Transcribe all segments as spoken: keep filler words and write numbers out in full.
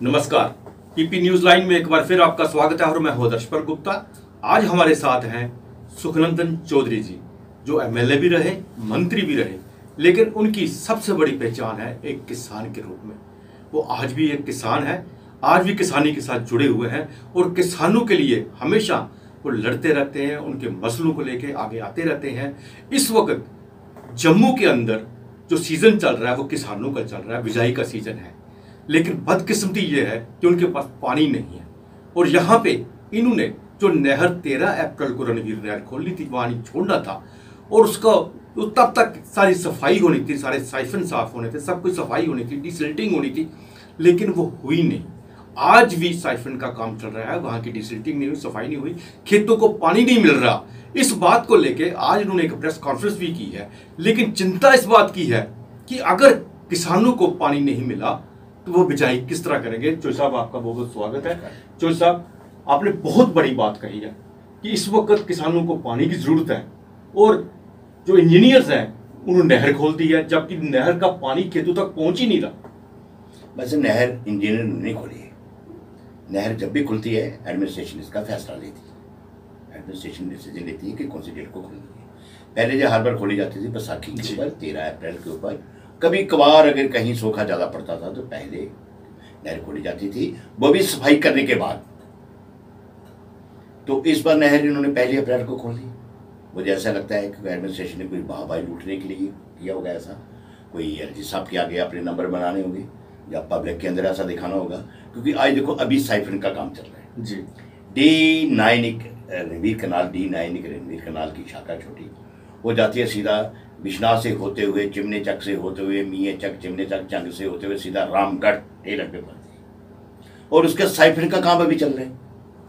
नमस्कार, PP news line में एक बार फिर आपका स्वागत है और मैं हूं दर्शपर गुप्ता। आज हमारे साथ हैं सुखनंदन चौधरी जी, जो एमएलए भी रहे, मंत्री भी रहे, लेकिन उनकी सबसे बड़ी पहचान है एक किसान के रूप में। वो आज भी एक किसान है, आज भी किसानी के साथ जुड़े हुए हैं और किसानों के लिए हमेशा वो लड़ते रहते हैं, उनके मसलों को लेके आगे आते रहते हैं। इस वक्त जम्मू के अंदर जो सीजन चल रहा है वो किसानों का चल रहा है, बिजाई का सीजन है, लेकिन बदकिस्मती ये है कि उनके पास पानी नहीं है। और यहाँ पे इन्होंने जो नहर तेरह अप्रैल को रणवीर नहर खोलनी थी, पानी छोड़ना था और उसका तो तब तक सारी सफाई होनी थी, सारे साइफन साफ होने थे, सब कुछ सफाई होनी थी, डिसिल्टिंग होनी थी, लेकिन वो हुई नहीं। आज भी साइफन का काम चल रहा है, वहाँ की डिसिल्टिंग नहीं हुई, सफाई नहीं हुई, खेतों को पानी नहीं मिल रहा। इस बात को लेके आज इन्होंने एक प्रेस कॉन्फ्रेंस भी की है, लेकिन चिंता इस बात की है कि अगर किसानों को पानी नहीं मिला तो वो बिजाई किस तरह करेंगे। चौधरी साहब, आपका बहुत बहुत स्वागत है। चौधरी साहब, आपने बहुत बड़ी बात कही है कि इस वक्त किसानों को पानी की जरूरत है और जो इंजीनियर्स हैं उन्होंने नहर खोल दी है, जबकि नहर का पानी खेतों तक पहुंच ही नहीं रहा। वैसे नहर इंजीनियर ने नहीं खोली है। नहर जब भी खुलती है एडमिनिस्ट्रेशन इसका फैसला लेती है, एडमिनिस्ट्रेशन डिसीजन लेती है कि कौन सी डेट को खोलनी है। पहले जो हर बार खोली जाती थी बैसाखी के ऊपर, तेरह अप्रैल के ऊपर, कभी कभार अगर कहीं सूखा ज़्यादा पड़ता था तो पहले नहर खोली जाती थी, वो भी सफाई करने के बाद। तो इस बार नहर इन्होंने पहली अप्रैल को खोल दी। मुझे ऐसा लगता है कि एडमिनिस्ट्रेशन ने कोई वाहवाही लूटने के लिए किया होगा, ऐसा कोई एलजी साहब के आगे अपने नंबर बनाने होंगे या पब्लिक के अंदर ऐसा दिखाना होगा। क्योंकि आज देखो अभी साइफन का काम चल रहा है जी। डी नाइन एक रणवीर कनाल, डी नाइन एक रणवीर कनाल की शाखा छोटी, वो जाती है सीधा बिश्नाह से होते हुए, चिमने चक से होते हुए, मियाँ चक, चिमने चक, जंग से होते हुए सीधा रामगढ़ टेलर पे पड़ती है। और उसके साइफन का काम अभी चल रहा है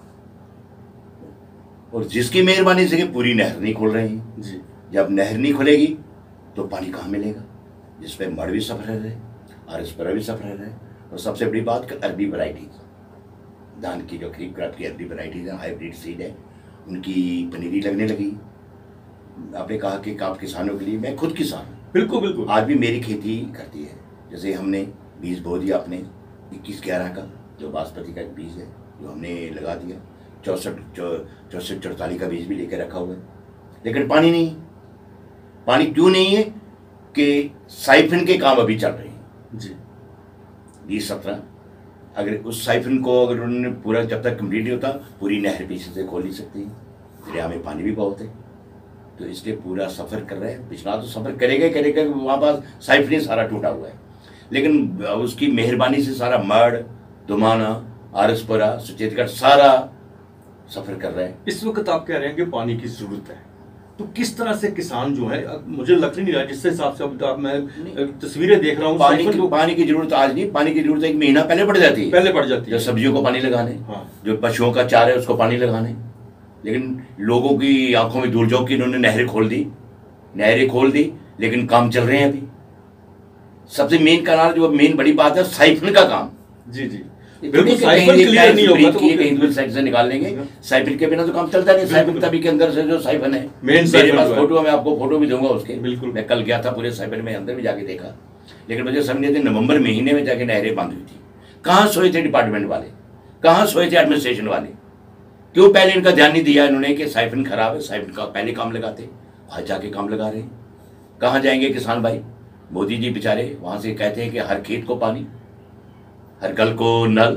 और जिसकी मेहरबानी से पूरी नहर नहीं खोल रहे हैं जी। जब नहर नहीं खुलेगी तो पानी कहाँ मिलेगा, जिसपे मड़ भी सफर है और इस पर भी सफर है। और सबसे बड़ी बात अरबी वैरायटीज, धान की जो खरीफ क्रॉप की अरबी वैरायटीज है, हाइब्रिड सीड है, उनकी पनीरी लगने लगी। आपने कहा कि आप किसानों के लिए, मैं खुद किसान हूँ, बिल्कुल बिल्कुल, आज भी मेरी खेती करती है। जैसे हमने बीज बो दिया अपने इक्कीस ग्यारह का, जो बासमती का बीज है जो हमने लगा दिया, चौंसठ चौंसठ चौतालीस का बीज भी लेकर रखा हुआ है, लेकिन पानी नहीं। पानी क्यों नहीं है कि साइफन के काम अभी चल रहे हैं जी। बीस सत्रह अगर उस साइफन को अगर उन्होंने पूरा जब तक कंप्लीट नहीं होता, पूरी नहर पीछे से खोल नहीं सकती। दरिया में पानी भी बहुत है, तो इसलिए पूरा सफ़र कर रहे हैं। पिछला तो सफ़र करेगा ही करेगा, वहाँ पास साइफन सारा टूटा हुआ है, लेकिन उसकी मेहरबानी से सारा मड़, दुमाना, आरसपुरा, सुचेतगढ़ सारा सफ़र कर रहे हैं। इस वक्त आप कह रहे हैं कि पानी की ज़रूरत है, तो किस तरह से किसान जो है, मुझे लग नहीं रहा जिस हिसाब से अब मैं तस्वीरें देख रहा हूँ, पानी की पानी की जरूरत आज नहीं, पानी की जरूरत एक महीना पहले पड़ जाती है, पहले पड़ जाती है। जो सब्जियों को पानी लगाने, हाँ। जो पशुओं का चारा है उसको पानी लगाने, लेकिन लोगों की आंखों में धूल झोंक के इन्होंने नहरें खोल दी, नहरें खोल दी, लेकिन काम चल रहे हैं अभी। सबसे मेन कनाल जो मेन बड़ी बात है साइफन का काम जी जी बिल्कुल, साइफन क्लियर नहीं होगा तो कहीं तो सेक्शन निकाल लेंगे। साइफन के बिना तो काम चलता नहीं। साइफन तभी के अंदर से जो साइफन है, मेरे पास फोटो, मैं आपको फोटो भी दूंगा उसके, बिल्कुल। मैं कल गया था पूरे साइफन में अंदर भी जाके देखा, लेकिन मुझे समझ नहीं, नवंबर महीने में जाके नहरें बंद हुई थी। कहाँ सोए थे डिपार्टमेंट वाले, कहाँ सोए थे एडमिनिस्ट्रेशन वाले? क्यों पहले इनका ध्यान नहीं दिया इन्होंने कि साइफन खराब है, साइफन का पहले काम लगाते, आज जाके काम लगा रहे हैं। कहाँ जाएंगे किसान भाई? मोदी जी बेचारे वहाँ से कहते हैं कि हर खेत को पानी, हर गल को नल,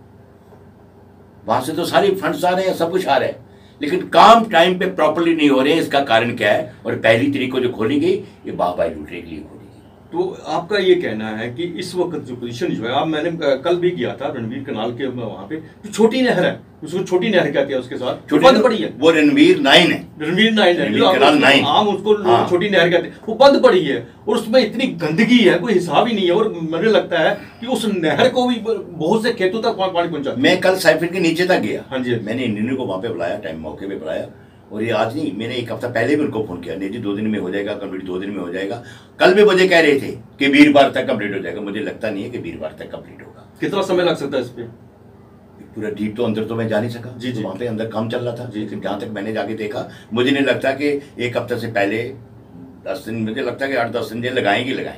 वहां से तो सारी फंड्स आ रहे हैं, सब कुछ आ रहा है, लेकिन काम टाइम पे प्रॉपर्ली नहीं हो रहे हैं। इसका कारण क्या है? और पहली तारीख को जो खोली गई, ये बाबाई लूटने के लिए खोली गई। तो आपका ये कहना है कि इस वक्त जो पोजीशन जो है, आप, मैंने कल भी गया था रणवीर कनाल के वहां पे, जो छोटी नहर है, उसको छोटी नहर कहते हैं, उसके साथ बंद पड़ी है। वो रणवीर नाइन है, रणवीर नाइन है, आम उसको हाँ। छोटी नहर कहते हैं, वो बंद पड़ी है और उसमें इतनी गंदगी है, कोई हिसाब ही नहीं है। और मुझे लगता है कि उस नहर को भी बहुत से खेतों तक पानी पहुंचा। मैं कल साइफन के नीचे तक गया, हाँ जी, मैंने इंजीनियर को वहां पे बुलाया, टाइम मौके पे बुलाया, और ये आज नहीं, मैंने एक हफ्ता पहले भी उनको फोन किया, नहीं जी दो दिन में हो जाएगा कंप्लीट, दो दिन में हो जाएगा। कल भी मुझे कह रहे थे कि वीरवार तक कंप्लीट हो जाएगा। मुझे लगता नहीं है कि वीरवार तक कंप्लीट होगा। कितना समय लग सकता है इस पे? पूरा डीप तो अंदर तो मैं जा नहीं सका जी, जी। वहाँ पे अंदर काम चल रहा था, लेकिन जहाँ तक मैंने जाके देखा, मुझे नहीं लगता कि एक हफ्ते से पहले दस दिन, मुझे लगता है कि आठ दस दिन लगाएंगे लगाएंगे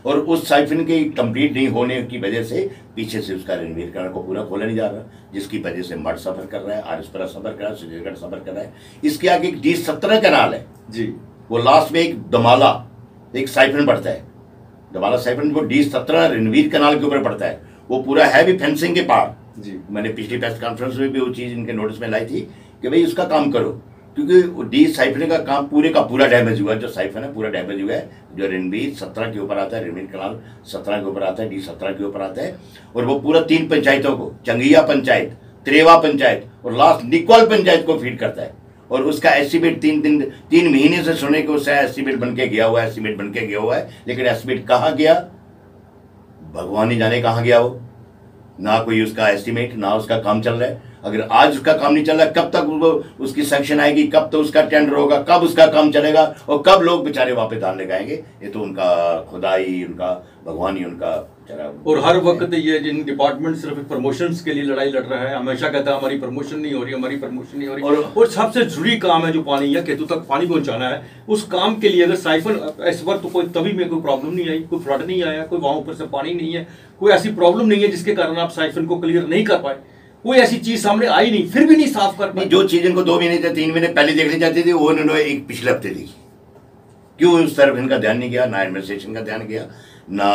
और उस साइफन के कंप्लीट नहीं होने की वजह से पीछे से उसका रणवीर कनाल को पूरा खोला नहीं जा रहा, जिसकी वजह से मठ सफर कर रहा है, आरएसपुरा सफर कर रहा है, सुंदरगढ़ सफर कर रहा है। इसके आगे एक डी सत्रह कनाल है जी, वो लास्ट में एक दमाला एक साइफन पड़ता है, दमाला साइफन वो डी सत्रह रणवीर कनाल के ऊपर पड़ता है, वो पूरा है भी फेंसिंग के पार जी। मैंने पिछली प्रेस कॉन्फ्रेंस में भी वो चीज़ इनके नोटिस में लाई थी कि भाई उसका काम करो, क्योंकि डी साइफन का काम पूरे का पूरा डैमेज हुआ है। जो साइफन है पूरा डैमेज हुआ है, जो रणवीर सत्रह के ऊपर आता है, रणवीर कनाल सत्रह के ऊपर आता है, डी सत्रह के ऊपर आता है, और वो पूरा तीन पंचायतों को, चंगिया पंचायत, त्रेवा पंचायत और लास्ट निकोल पंचायत को फीड करता है। और उसका एस्टीमेट तीन दिन तीन महीने से सुनने को उसका एस्टीमेट बन के गया हुआ है, एस्टीमेट बन के गया हुआ है, लेकिन एस्टीमेट कहाँ गया भगवान ही जाने कहाँ गया वो, ना कोई उसका एस्टीमेट, ना उसका काम चल रहा है। अगर आज उसका काम नहीं चल रहा, कब तक वो उसकी सैंक्शन आएगी, कब तो उसका टेंडर होगा, कब उसका काम चलेगा और कब लोग बेचारे वापस दान लगाएंगे, ये तो उनका खुदाई, उनका भगवान ही उनका बेचारा। और हर वक्त ये जिन डिपार्टमेंट सिर्फ प्रमोशंस के लिए लड़ाई लड़ रहा है, हमेशा कहता है हमारी प्रमोशन नहीं हो रही, हमारी प्रमोशन नहीं हो रही, और, और सबसे जरूरी काम है जो पानी या केतु तक पानी पहुंचाना है, उस काम के लिए अगर साइफन इस वक्त तो कोई तभी में कोई प्रॉब्लम नहीं आई, कोई फ्लड नहीं आया, कोई वहां ऊपर से पानी नहीं है, कोई ऐसी प्रॉब्लम नहीं है जिसके कारण आप साइफन को क्लियर नहीं कर पाए, कोई ऐसी चीज सामने आई नहीं, फिर भी नहीं साफ कर पाए। जो चीज इनको दो महीने से तीन महीने पहले देखनी चाहती थी वो इन्होंने एक पिछले हफ्ते देखी, क्यों उस तरफ इनका ध्यान नहीं गया, ना एडमिनिस्ट्रेशन का ध्यान गया, ना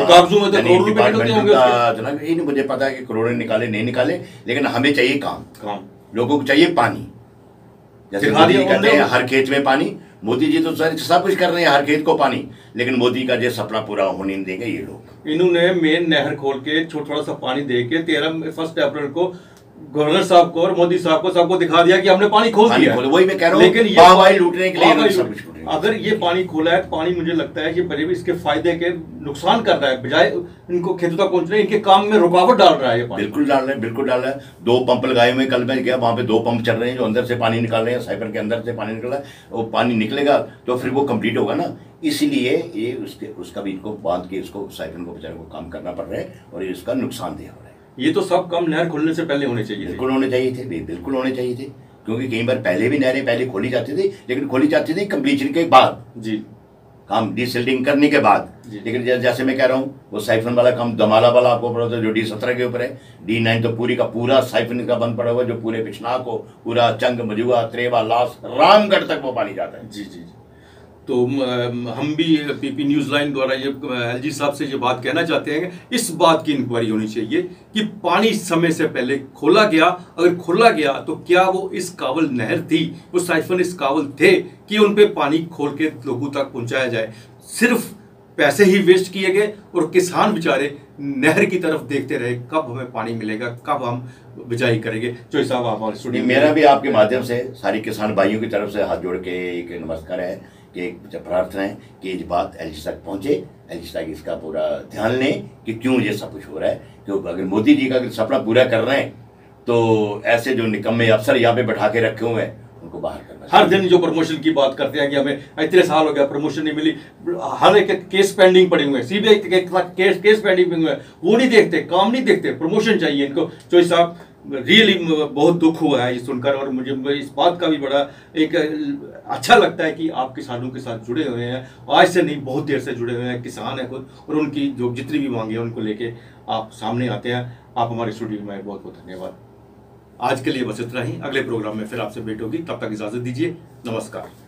डिपार्टमेंट। मुझे पता है कि करोड़ों निकाले नहीं निकाले, लेकिन हमें चाहिए काम, काम लोगों को चाहिए पानी। जैसे मोदी जी कहते हैं हर खेत में पानी, मोदी जी तो सब कुछ कर रहे हैं हर खेत को पानी, लेकिन मोदी का जो सपना पूरा होने नहीं देंगे ये लोग। इन्होंने मेन नहर खोल के थोड़ा सा पानी दे के तेरह फर्स्ट अप्रैल को गवर्नर साहब को और मोदी साहब को सबको दिखा दिया कि हमने पानी खोल दिया, वही मैं कह रहा हूँ, लेकिन ये पानी लूटने के लिए सब कुछ। अगर ये पानी खोला है, पानी मुझे लगता है कि बड़े भी इसके फायदे के नुकसान कर रहा है, बजाय इनको खेतों तक पहुंचने इनके काम में रुकावट डाल रहा है ये पानी। बिल्कुल डाल रहे हैं, बिल्कुल डाल रहा है। दो पंप लगाए हुए, कल मैं गया वहाँ पे दो पंप चल रहे हैं जो अंदर से पानी निकाल रहे हैं, साइफन के अंदर से पानी निकल रहा है, वो पानी निकलेगा तो फिर वो कंप्लीट होगा ना, इसीलिए ये उसके उसका भी इनको बांध के इसको साइफन को बेचारे को काम करना पड़ रहा है और ये इसका नुकसानदेह हो रहा है। ये तो सब काम नहर खोलने से पहले होने चाहिए, बिल्कुल होने चाहिए थे, बिल्कुल होने चाहिए थे, क्योंकि कई बार पहले भी नहरें पहले खोली जाती थी, लेकिन खोली जाती थी कंप्लीशन के बाद जी, काम डीसिल्टिंग करने के बाद। लेकिन जैसे मैं कह रहा हूँ वो साइफन वाला काम दमाला वाला आपको पड़ा था जो डी सत्रह के ऊपर है, डी नाइन तो पूरी का पूरा साइफन का बंद पड़ा हुआ, जो पूरे पिछना को पूरा चंग मजुआ त्रेवा लास रामगढ़ तक वो पानी जाता है। जी जी, तो हम भी पीपी न्यूज़ लाइन द्वारा ये एलजी साहब से ये बात कहना चाहते हैं कि इस बात की इंक्वायरी होनी चाहिए कि पानी समय से पहले खोला गया, अगर खोला गया तो क्या वो इस काबिल नहर थी, वो साइफन इस काबिल थे कि उन पे पानी खोल के लोगों तक पहुंचाया जाए। सिर्फ पैसे ही वेस्ट किए गए और किसान बेचारे नहर की तरफ देखते रहे, कब हमें पानी मिलेगा, कब हम बिजाई करेंगे। चोई साहब आप हमारे स्टूडियो, मेरा भी आपके माध्यम से सारी किसान भाइयों की तरफ से हाथ जोड़ के एक नमस्कार है कि एक प्रार्थना है कि ये बात एलजी तक पहुंचे, एलजी तक इसका पूरा ध्यान लें कि क्यों ये सब कुछ हो रहा है। क्योंकि अगर मोदी जी का अगर सपना पूरा कर रहे हैं तो ऐसे जो निकम्मे अफसर यहाँ पे बैठा के रखे हुए हैं उनको बाहर करना। हर दिन जो प्रमोशन की बात करते हैं कि हमें इतने साल हो गया प्रमोशन नहीं मिली, हर एक केस पेंडिंग पड़े हुए हैं, सीबीआई के केस केस पेंडिंग हुए हैं, वो नहीं देखते, काम नहीं देखते, प्रमोशन चाहिए इनको। चोई साहब रियली बहुत दुख हुआ है ये सुनकर, और मुझे इस बात का भी बड़ा एक अच्छा लगता है कि आप किसानों के साथ जुड़े हुए हैं, आज से नहीं बहुत देर से जुड़े हुए हैं, किसान है खुद, और उनकी जो जितनी भी मांगे हैं उनको लेके आप सामने आते हैं। आप हमारे स्टूडियो में बहुत बहुत धन्यवाद। आज के लिए बस इतना ही, अगले प्रोग्राम में फिर आपसे भेंट होगी, तब तक इजाजत दीजिए, नमस्कार।